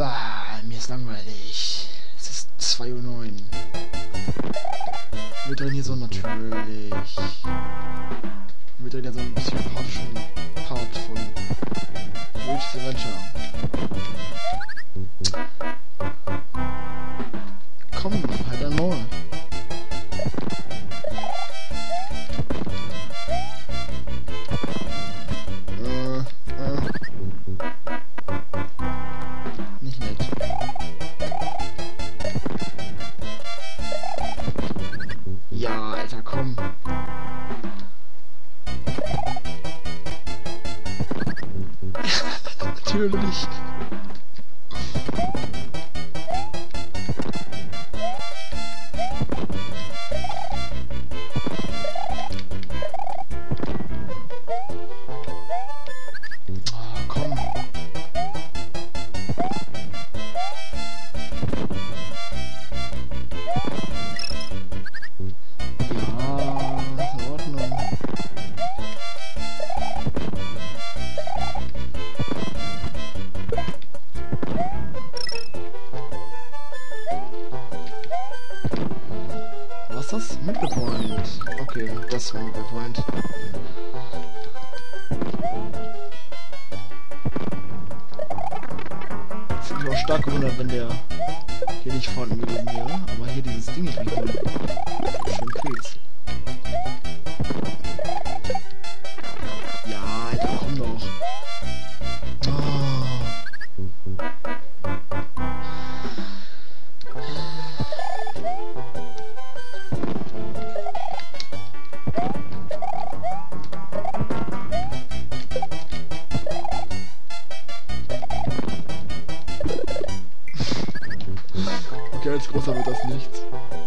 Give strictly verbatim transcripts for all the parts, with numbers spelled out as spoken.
Bah, mir ist langweilig. Es ist zwei Uhr neun. Wir drehen hier so natürlich. Wir drehen ja so einen psychopathischen Part von Luigi's Adventure. Komm, halt ein Maul. Äh, äh. Nicht nett. Ja, Alter, komm. Natürlich. Oh, komm. Ja, ist in Ordnung. Was ist das? Midway Point. Okay, das ist Midway Point. Ich hätte mich auch stark gewundert, wenn der hier nicht vorhanden gewesen wäre. Aber hier dieses Ding ist richtig schön quietsch. Ja, Alter, komm doch. Oh. Okay, als großer wird das nichts.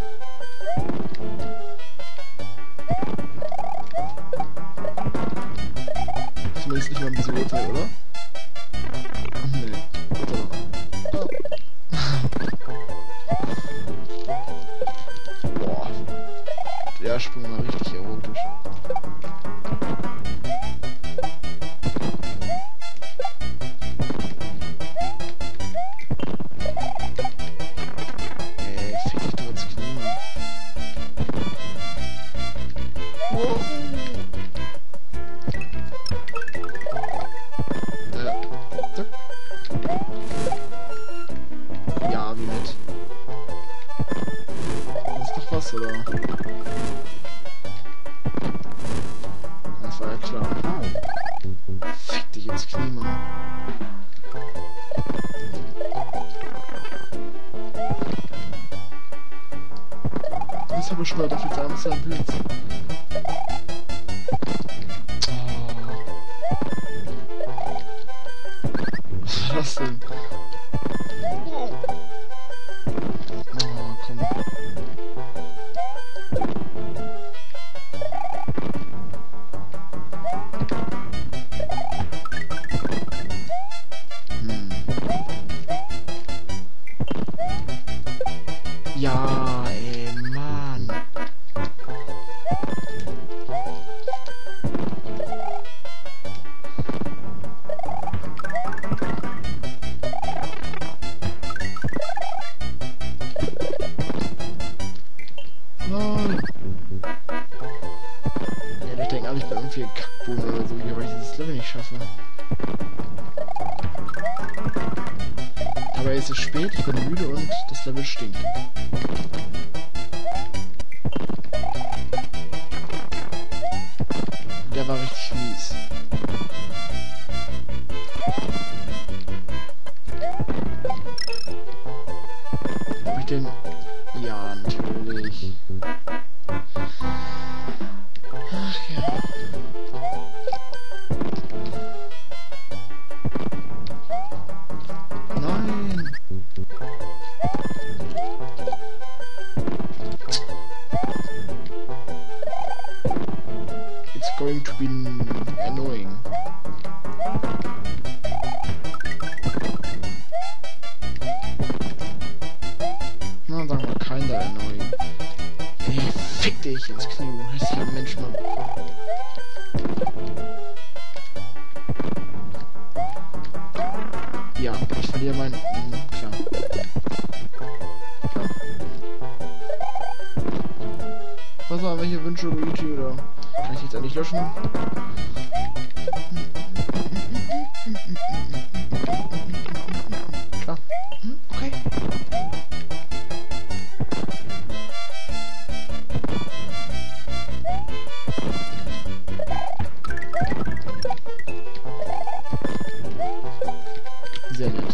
Zumindest nicht mal ein bisschen Urteil, oder? Nee, oder? Boah. Der Sprung war richtig erotisch. Ey, fick dich doch ins Knie, Mann. Wow. Äh, zack. Ja, wie nett. Das ist doch was, oder? Das war ja klar. Fick dich ins Knie, Mann. Das habe ich schon mal dafür zu haben, ist ja ein Pilz. Was war das denn? Wow. Oh, komm. Hm. Ja, ey, Mann. Nein. Ja, ich denke, ich bin irgendwie ein Kackbohnen oder so hier, weil ich dieses Level nicht schaffe. Aber jetzt ist es spät, ich bin müde und das Level stinkt. Der war richtig mies. Hab ich den... Ja, natürlich. Ach ja. Nein. It's going to be annoying. Na, sagen wir kinda annoying. Ey, fick dich ins Knie, du hässlicher Mensch, Mann. Ja, ich verliere mein Mhm, klar. Klar. Was haben wir hier? Wünsche, Luigi, oder kann ich jetzt endlich löschen? Klar. Hm, okay. Sehr nett.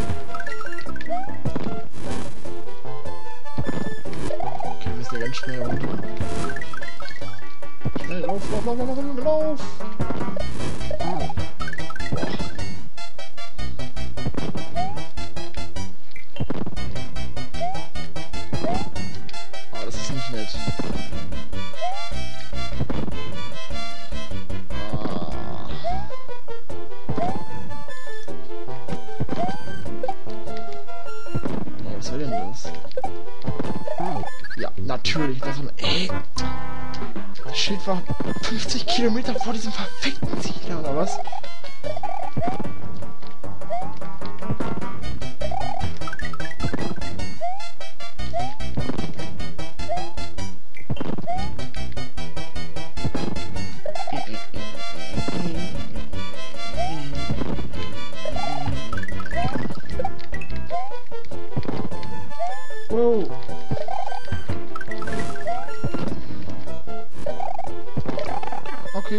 Okay, wir müssen ja ganz schnell runter. Schnell, lauf, lauf, lauf, lauf, lauf, lauf! Ah. Oh, das ist nicht nett. Was soll denn das? Ja, natürlich. Das war, ey, das Schild war fünfzig Kilometer vor diesem verfickten Siedler, oder was? Wow. Okay.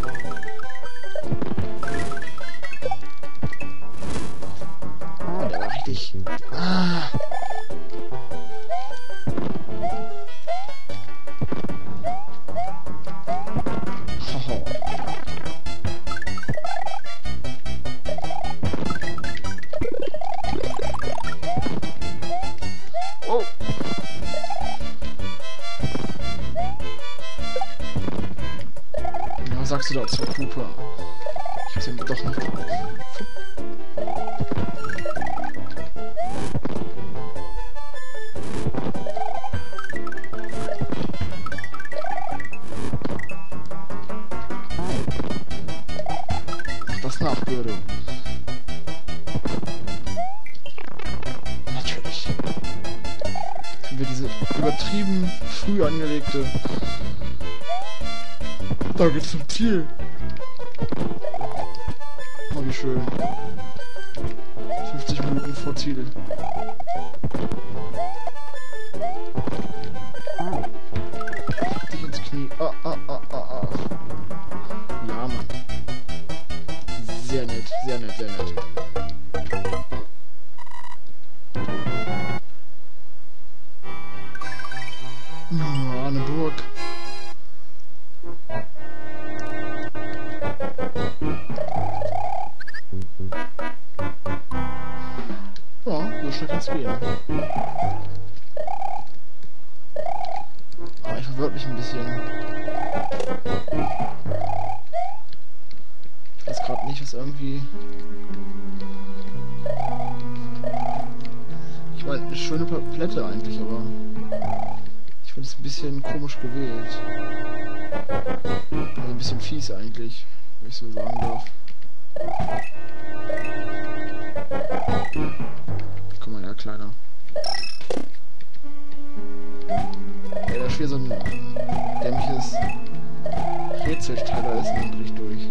Oh, der war richtig. Ah. Oh. Oh. Was sagst du dazu, Cooper? Ich hab's ja doch nicht drauf. Mach das nach, Birdo. Natürlich. Haben wir diese übertrieben früh angelegte... Da geht's zum Ziel. Oh, wie schön. fünfzig Minuten vor Ziel. Dich ins Knie. Ah, ah, ah, ah, ah. Ja, Mann. Sehr nett, sehr nett, sehr nett. Oh, eine Burg. Ja, so schnell kann's gehen. Aber ich verwirrt mich ein bisschen. Ich weiß gerade nicht, was irgendwie... Ich meine, eine schöne Palette eigentlich, aber... Ich finde es ein bisschen komisch gewählt. Also ein bisschen fies eigentlich, wenn ich so sagen darf. Guck mal, ja, kleiner. Ja, da ist wieder so ein dämliches Rätselsteil, da ist ein Bericht durch.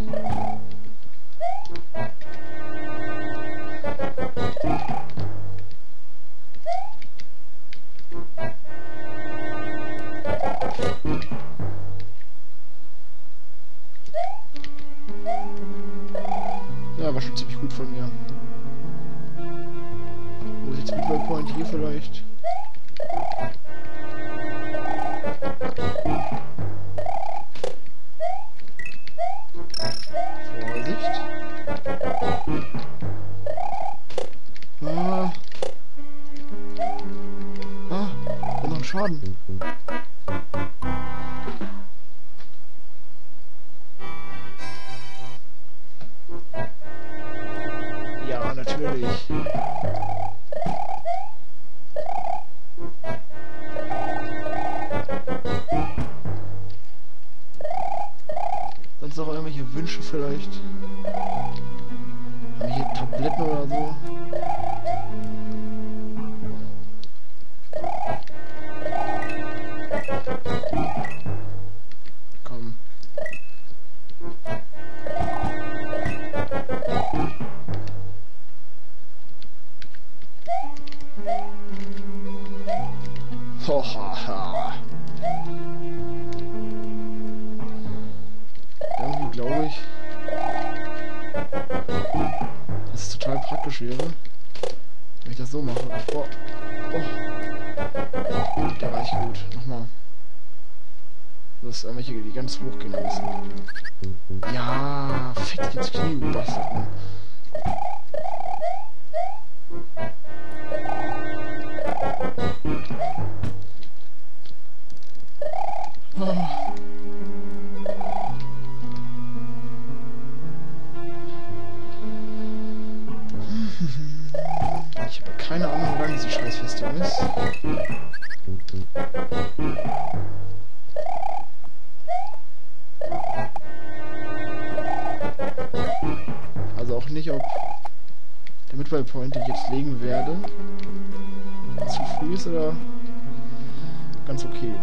Ja, war schon ziemlich gut von mir. Wo ist jetzt Midway Point? Hier vielleicht? Vorsicht! Ah! Ah! Wir machen Schaden! Ja, natürlich. Sonst noch irgendwelche Wünsche vielleicht? Haben wir hier Tabletten oder so? Hohaha. Irgendwie glaube ich, dass es total praktisch wäre, wenn ich das so mache. Oh. Oh. Der war echt gut. Nochmal. Dass irgendwelche, die ganz hoch gehen müssen. Ja, fick dich ins Knie, du Bastard, Mann. Oh. Ich habe keine Ahnung, wie lang diese Scheißfestung ist. Also auch nicht, ob der Midway Point, den ich jetzt legen werde, zu früh ist oder ganz okay.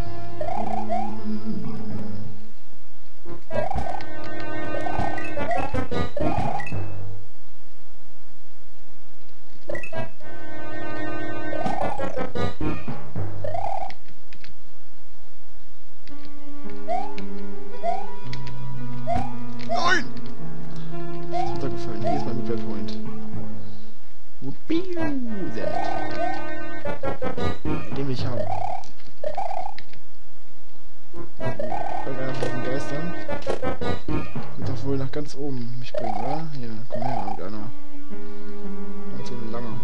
Nein! Ist runtergefallen. Hier ist mein Midway Point. Whoopie! Sehr nett. Den will ich haben. Irgendeiner von diesen Geistern wird doch wohl nach ganz oben mich bringen, oder? Hier, komm her, irgendeiner. Und so ein langer.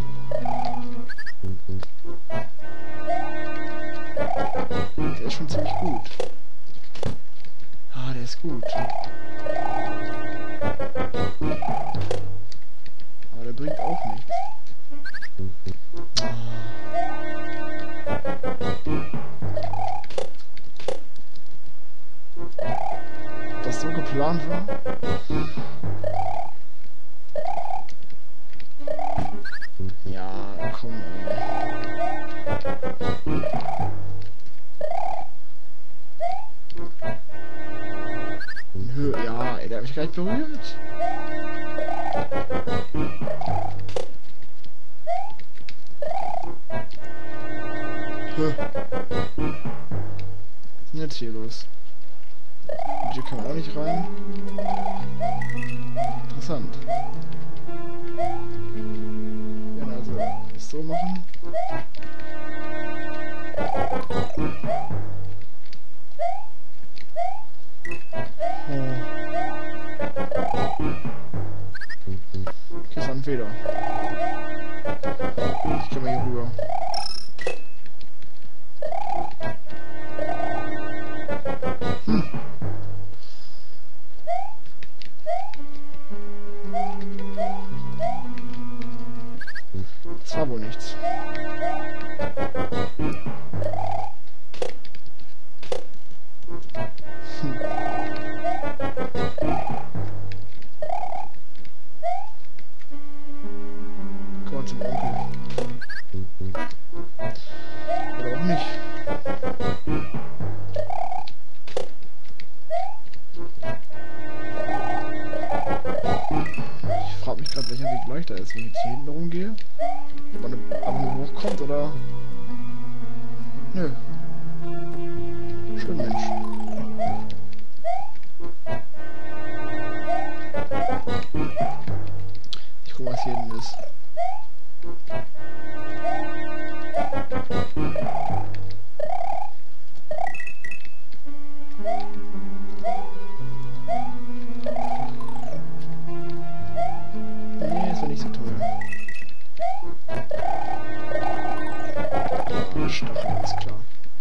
Der ist schon ziemlich gut. Ah, der ist gut. Aber der bringt auch nichts. Ob das so geplant war? Ja, komm, ey. In Höhe, ja, ey, der hat mich gar nicht berührt. Hä? Was ist denn jetzt hier los? Und hier kann man auch nicht rein. Interessant. Ja, also das so machen. Oh. Okay, ist ein Fehler. Ich geh mal hier rüber. Hm. Das war wohl nichts. Hm. Komm mal zum Onkel. Oder auch nicht. Ich frage mich gerade, welcher Weg leichter ist, wenn ich jetzt hier hinten rumgehe. Ob man einfach nur hochkommt oder... Nö. Schön, Mensch. Ich guck, was hier hinten ist. Nee, ist doch nicht so teuer. Ja, Stachel, ist klar.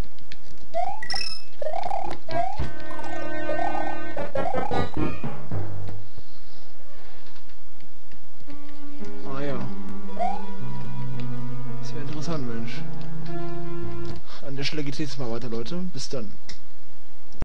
Ah ja. Das wäre interessant, Mensch. An der Stelle geht es jetzt mal weiter, Leute. Bis dann.